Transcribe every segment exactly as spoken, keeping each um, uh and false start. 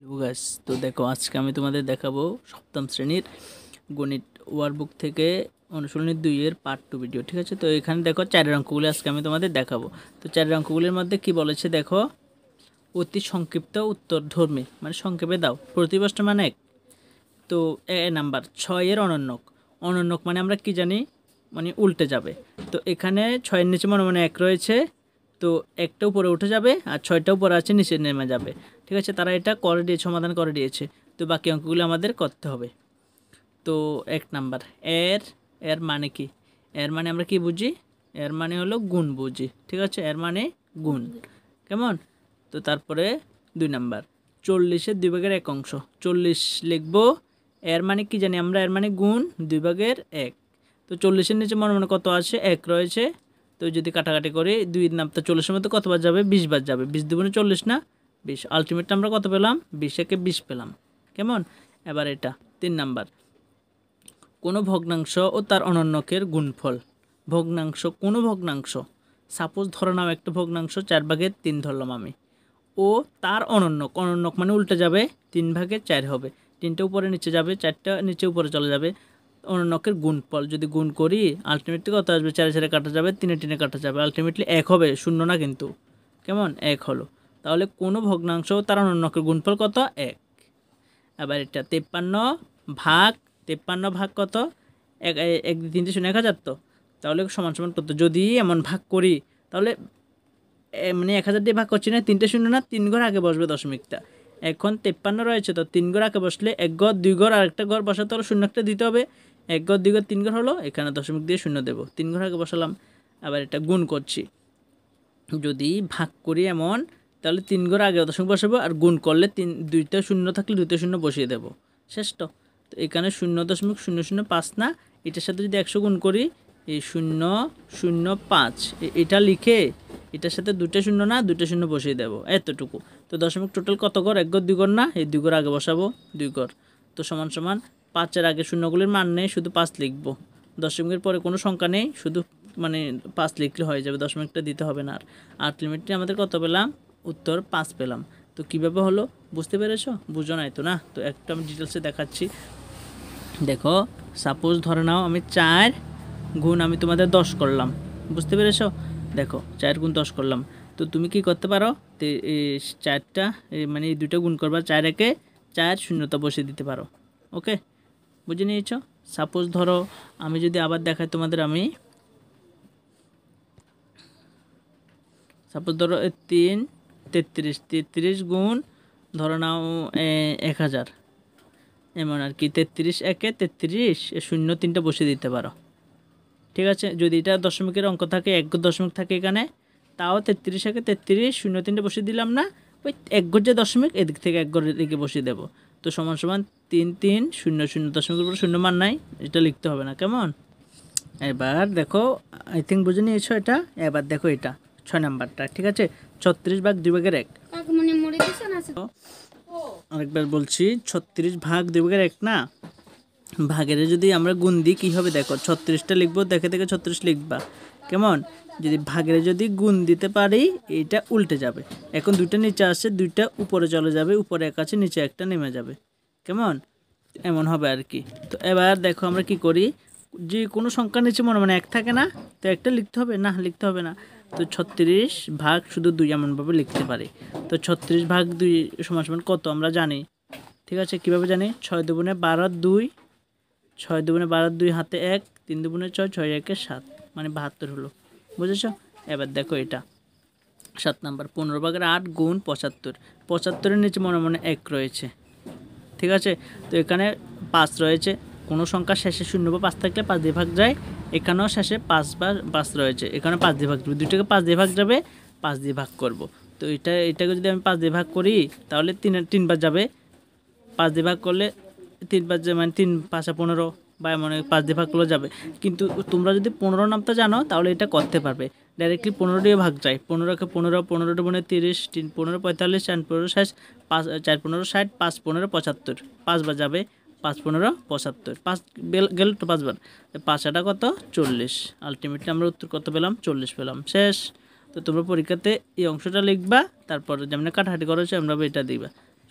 Guys, তো দেখো আজকে আমি তোমাদের দেখাবো সপ্তম শ্রেণীর গণিত ওয়ার্কবুক থেকে অনুশীলনী দুই এর পার্ট টু ভিডিও। ঠিক আছে, তো এখানে দেখো চারের অঙ্কগুলি আজকে আমি তোমাদের দেখাবো। তো চারের অঙ্কগুলির মধ্যে কি বলেছে দেখো, অতি সংক্ষিপ্ত উত্তর ধর্মী মানে সংক্ষেপে দাও, প্রতি প্রশ্ন মানে এক। তো এ নাম্বার ছয়ের অনন্যক। অনন্যক মানে আমরা কি জানি, মানে উল্টে যাবে। তো এখানে ছয়ের নিচে মনে মনে এক রয়েছে, তো একটা উপরে উঠে যাবে আর ছয়টা উপরে আছে নিচে নেমে যাবে। ঠিক আছে, তারা এটা করে দিয়েছে, সমাধান করে দিয়েছে। তো বাকি অঙ্কগুলো আমাদের করতে হবে। তো এক নাম্বার এর এর মানে কি? এর মানে আমরা কি বুঝি? এর মানে হলো গুণ বুঝি। ঠিক আছে, এর মানে গুণ। কেমন? তো তারপরে দুই নাম্বার চল্লিশের দুই ভাগের এক অংশ। চল্লিশ লিখবো, এর মানে কি জানি আমরা, এর মানে গুণ দুই ভাগের এক। তো চল্লিশের নিচে মনে মনে কত আছে? এক রয়েছে। তো যদি কাটাকাটি করি, দুই নাম তো চল্লিশের মধ্যে কতবার যাবে? বিশ বার যাবে। বিশ দুগুণে চল্লিশ না বিশ। আলটিমেটলি আমরা কত পেলাম? বিশ একে বিশ পেলাম। কেমন? এবার এটা তিন নাম্বার কোনো ভগ্নাংশ ও তার অনন্যকের গুণফল। ভগ্নাংশ, কোনো ভগ্নাংশ, সাপোজ ধরে নাও একটা ভগ্নাংশ চার ভাগের তিন ধরলাম আমি, ও তার অনন্যক। অনন্যক মানে উল্টে যাবে, তিন ভাগে চার হবে, তিনটে উপরে নিচে যাবে, চারটা নিচে উপরে চলে যাবে। অনন্যকের গুণফল যদি গুণ করি, আলটিমেটলি কত আসবে? চারে চারে কাটা যাবে, তিনে তিনে কাটা যাবে, আলটিমেটলি এক হবে, শূন্য না কিন্তু। কেমন? এক হলো। তাহলে কোনো ভগ্নাংশ তার অনন্যকের গুণফল কত? এক। এবার এটা তেপ্পান্ন ভাগ, তেপ্পান্ন ভাগ কত? এক এক তিনটে শূন্য এক হাজার। তো তাহলে সমান সমান কত? যদি এমন ভাগ করি তাহলে মানে এক হাজার দিয়ে ভাগ করছি না, তিনটে শূন্য না, তিন ঘর আগে বসবে দশমিকটা। এখন তেপ্পান্ন রয়েছে, তো তিন ঘর আগে বসলে এক ঘর দুই ঘর আরেকটা ঘর বসাতে হলো, শূন্য একটা দিতে হবে। এক ঘর দুই ঘর তিন ঘর হলো, এখানে দশমিক দিয়ে শূন্য দেবো, তিন ঘর আগে বসালাম। আবার এটা গুণ করছি, যদি ভাগ করি এমন, তাহলে তিন ঘর আগে দশমিক বসাবো, আর গুণ করলে তিন দুইটা শূন্য থাকলে দুইটা শূন্য বসিয়ে দেবো, শেষ। তো তো এখানে শূন্য দশমিক শূন্য শূন্য পাঁচ না, এটার সাথে যদি একশো গুণ করি, এই শূন্য শূন্য পাঁচ এটা লিখে এটার সাথে দুটো শূন্য না দুটো শূন্য বসিয়ে দেবো, এতটুকু। তো দশমিক টোটাল কত ঘর? এক ঘর দুই ঘর না, এই দুই ঘর আগে বসাবো, দুই ঘর। তো সমান সমান পাঁচের আগে শূন্যগুলির মান নেই, শুধু পাঁচ লিখবো। দশমিকের পরে কোনো সংখ্যা নেই, শুধু মানে পাঁচ লিখলে হয়ে যাবে, দশমিকটা দিতে হবে না। আর আলটিমেটলি আমাদের কত পেলাম? উত্তর পাঁচ পেলাম। তো কীভাবে হলো বুঝতে পেরেছো? বুঝো নাই তো? না, তো একটু আমি ডিটেলসে দেখাচ্ছি। দেখো, সাপোজ ধরে নাও আমি চার গুণ আমি তোমাদের দশ করলাম, বুঝতে পেরেছো? দেখো চার গুণ দশ করলাম, তো তুমি কি করতে পারো? চারটা মানে এই দুটো গুণ করবা, চার একে চার, শূন্যতা বসিয়ে দিতে পারো। ওকে, বুঝে নিয়েছো? সাপোজ ধরো আমি যদি আবার দেখাই তোমাদের, আমি সাপোজ ধরো তিন তেত্রিশ, তেত্রিশ গুণ ধরো নাও এক হাজার, এমন আর কি। তেত্রিশ একে তেত্রিশ, শূন্য তিনটা বসিয়ে দিতে পারো। ঠিক আছে, যদি এটা দশমিকের অঙ্ক থাকে, এক দশমিক থাকে এখানে, তাও তেত্রিশ একে তেত্রিশ, শূন্য তিনটা বসিয়ে দিলাম না, ওই এক ঘর যে দশমিক এদিক থেকে এক ঘরের দিকে বসিয়ে দেবো। তো সমান সমান তিন তিন শূন্য শূন্য, দশমিকের উপর শূন্য মান নাই, এটা লিখতে হবে না। কেমন? এবার দেখো, আই থিঙ্ক বুঝে নিয়েছো এটা। এবার দেখো এটা ছয় নাম্বারটা। ঠিক আছে, ছত্রিশ ভাগ দুই ভাগের এক। আরেকবার বলছি, ছত্রিশ ভাগ দুই ভাগের এক না, ভাগের যদি আমরা গুণ দিই কী হবে? দেখো ছত্রিশটা লিখবো, দেখে দেখে ছত্রিশ লিখবা। কেমন? যদি ভাগের যদি গুণ দিতে পারি, এইটা উল্টে যাবে। এখন দুইটা নিচে আসছে, দুইটা উপরে চলে যাবে, উপরে এক আছে, নিচে একটা নেমে যাবে। কেমন? এমন হবে আর কি। তো এবার দেখো আমরা কি করি, যে কোনো সংখ্যার নিচে মনে মনে এক থাকে না, তো একটা লিখতে হবে না? লিখতে হবে না। তো ছত্রিশ ভাগ শুধু দুই এমনভাবে লিখতে পারি। তো ছত্রিশ ভাগ দুই সমান সমান কত আমরা জানি। ঠিক আছে, কীভাবে জানি? ছয় দুগুণে বারো দুই, ছয় দুগুণে বারো দুই হাতে এক, তিন দুগুণে ছয়, ছয় একে সাত, মানে বাহাত্তর হলো। বুঝেছ? এবার দেখো এটা সাত নাম্বার, পনেরো ভাগের আট গুণ পঁচাত্তর। পঁচাত্তরের নিচে মনে মনে এক রয়েছে। ঠিক আছে, তো এখানে পাঁচ রয়েছে, কোনো সংখ্যা শেষে শূন্য বা পাঁচ থাকলে পাঁচ দিয়ে ভাগ যায়, এখানেও শেষে পাঁচ বা পাঁচ রয়েছে, এখানে পাঁচ দিয়ে ভাগ যাবে, দুইটাকে পাঁচ দিয়ে ভাগ যাবে, পাঁচ দিয়ে ভাগ করব। তো এটা এটাকে যদি আমি পাঁচ দিয়ে ভাগ করি, তাহলে তিন তিনবার যাবে, পাঁচ দিয়ে ভাগ করলে তিনবার যাবে, মানে তিন পাঁচা পনেরো, বা এমন পাঁচ দিয়ে ভাগ করলে যাবে। কিন্তু তোমরা যদি পনেরো নামটা জানো তাহলে এটা করতে পারবে, ডাইরেক্টলি পনেরো দিয়ে ভাগ যায়। পনেরোকে পনেরো, পনেরোটা পনেরো তিরিশ, তিন পনেরো পঁয়তাল্লিশ, চার পনেরো ষাট, পাঁচ চার পনেরো ষাট, পাঁচ পনেরো পঁচাত্তর, পাঁচবার যাবে, পাঁচ পনেরো পঁচাত্তর, পাঁচ গেল তো পাঁচবার, পাঁচাটা কত? চল্লিশ। আলটিমেটলি আমরা উত্তর কত পেলাম? চল্লিশ পেলাম, শেষ। তো তোমরা পরীক্ষাতে এই অংশটা লিখবা, তারপর যেমন কাটাকাটি করেছো আমরা এটা দিবা।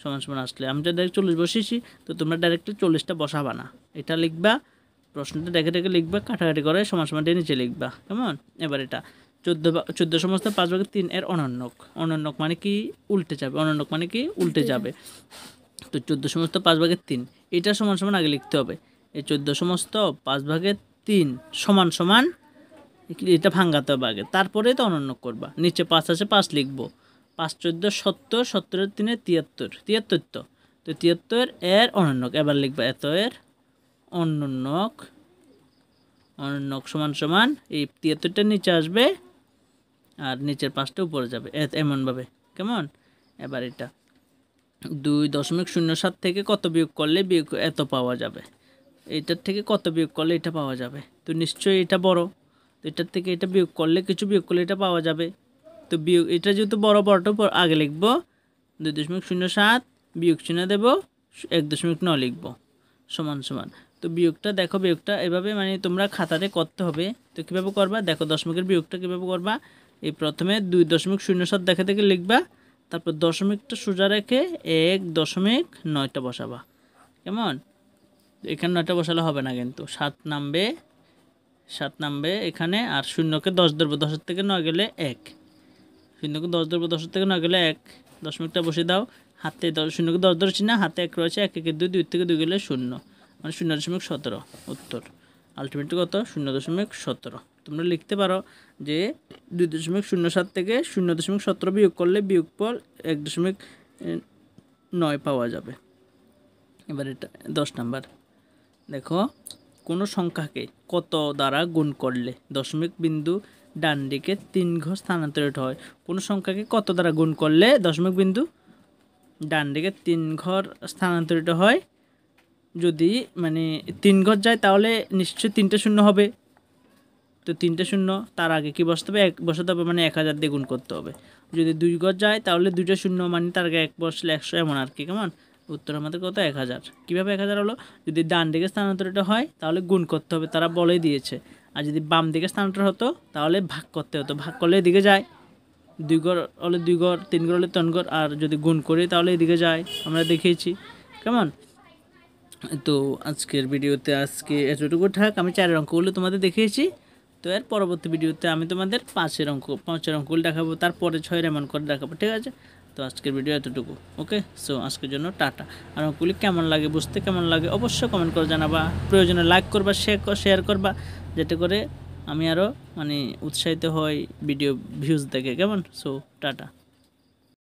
সমান সমান আসলে আমি যদি চল্লিশ বসিয়েছি তো তোমরা ডাইরেক্টলি চল্লিশটা বসাবা না, এটা লিখবা প্রশ্নটা দেখে দেখে লিখবা, কাটাকাটি করে সমান সমান দিয়ে নিচে লিখবা। কেমন? এবার এটা চোদ্দো চোদ্দো সমস্ত পাঁচ ভাগের তিন এর অনন্যক। অনন্যক মানে কি? উল্টে যাবে। অনন্যক মানে কি? উল্টে যাবে। তো চোদ্দো সমস্ত পাঁচ ভাগের তিন এটা সমান সমান আগে লিখতে হবে। এই চোদ্দো সমস্ত পাঁচ ভাগের তিন সমান সমান এটা ভাঙাতে হবে আগে, তারপরে তো অনন্যক করবা। নিচে পাঁচ আছে, পাঁচ লিখবো। পাঁচ চোদ্দো সত্তর, সত্তরের তিনে তিয়াত্তর, তিয়াত্তর তো তো তিয়াত্তর এর অনন্যক। এবার লিখবা এত এর অনন্যক। অনন্যক সমান সমান এই তিয়াত্তরটা নিচে আসবে আর নিচের পাঁচটা উপরে যাবে, এমনভাবে। কেমন? এবার এটা দুই দশমিক শূন্য সাত থেকে কত বিয়োগ করলে বিয়োগ এত পাওয়া যাবে, এটার থেকে কত বিয়োগ করলে এটা পাওয়া যাবে। তো নিশ্চয়ই এটা বড়, তো এটার থেকে এটা বিয়োগ করলে কিছু বিয়োগ করলে এটা পাওয়া যাবে। তো বিয়োগ এটা যেহেতু বড়, বড়টা আগে লিখবো। দুই দশমিক শূন্য সাত বিয়োগ চিহ্ন দেবো, এক দশমিক নয় লিখবো, সমান সমান। তো বিয়োগটা দেখো, বিয়োগটা এভাবে মানে তোমরা খাতাতে করতে হবে। তো কীভাবে করবা দেখো, দশমিকের বিয়োগটা কীভাবে করবা। এই প্রথমে দুই দশমিক শূন্য সাত দেখে দেখে লিখবা, তারপর দশমিকটা সোজা রেখে এক দশমিক নয়টা বসাবা। কেমন? এখানে নয়টা বসালে হবে না, কিন্তু সাত নামবে, সাত নামবে এখানে। আর শূন্যকে দশ ধরবো, দশের থেকে নয় গেলে এক। শূন্যকে দশ ধরবো, দশের থেকে নয় গেলে এক। দশমিকটা বসে দাও, হাতে দশ, শূন্যকে দশ ধরেছি না, হাতে এক রয়েছে, এক একে দুই, দুই থেকে দুই গেলে শূন্য, মানে শূন্য দশমিক সতেরো উত্তর। আলটিমেটলি কত? শূন্য দশমিক সতেরো। তোমরা লিখতে পারো যে দুই দশমিক শূন্য সাত থেকে শূন্য দশমিক সতেরো বিয়োগ করলে বিয়োগফল এক দশমিক নয় পাওয়া যাবে। এবার এটা দশ নাম্বার দেখো, কোনো সংখ্যাকে কত দ্বারা গুণ করলে দশমিক বিন্দু ডান দিকে তিন ঘর স্থানান্তরিত হয়। কোনো সংখ্যাকে কত দ্বারা গুণ করলে দশমিক বিন্দু ডান দিকে তিন ঘর স্থানান্তরিত হয়। যদি মানে তিন ঘর যায় তাহলে নিশ্চয়ই তিনটে শূন্য হবে। তো তিনটে শূন্য, তার আগে কি বসাতে হবে? এক বসাতে হবে, মানে এক হাজার দিয়ে গুণ করতে হবে। যদি দুই ঘর যায় তাহলে দুইটা শূন্য, মানে তার আগে এক বসলে একশো, এমন আর কি। কেমন? উত্তর আমাদের কত? এক হাজার। কীভাবে এক হাজার হলো? যদি ডান দিকে স্থানান্তরিত হয় তাহলে গুণ করতে হবে, তারা বলেই দিয়েছে। আর যদি বাম দিকে স্থানান্তর হতো তাহলে ভাগ করতে হতো, ভাগ করলে এদিকে যায়। দুই ঘর হলে দুই ঘর, তিন ঘর হলে তিন ঘর, আর যদি গুণ করি তাহলে এদিকে যায়, আমরা দেখিয়েছি। কেমন? তো আজকের ভিডিওতে আজকে এতটুকু থাক। আমি চারের অঙ্কগুলো তোমাদের দেখিয়েছি। তো এর পরবর্তী ভিডিওতে আমি তোমাদের পাঁচের অঙ্ক পাঁচের অঙ্কগুলো দেখাবো, তারপরে ছয়ের এমন করে দেখাবো। ঠিক আছে? তো আজকের ভিডিও এতটুকু। ওকে, সো আজকের জন্য টাটা। আর অঙ্কগুলি কেমন লাগে, বুঝতে কেমন লাগে অবশ্যই কমেন্ট করে জানাবা। প্রয়োজনে লাইক করবা, শেয়ার করবা, যাতে করে আমি আরও মানে উৎসাহিত হই ভিডিও ভিউজ দেখে। কেমন? So tata.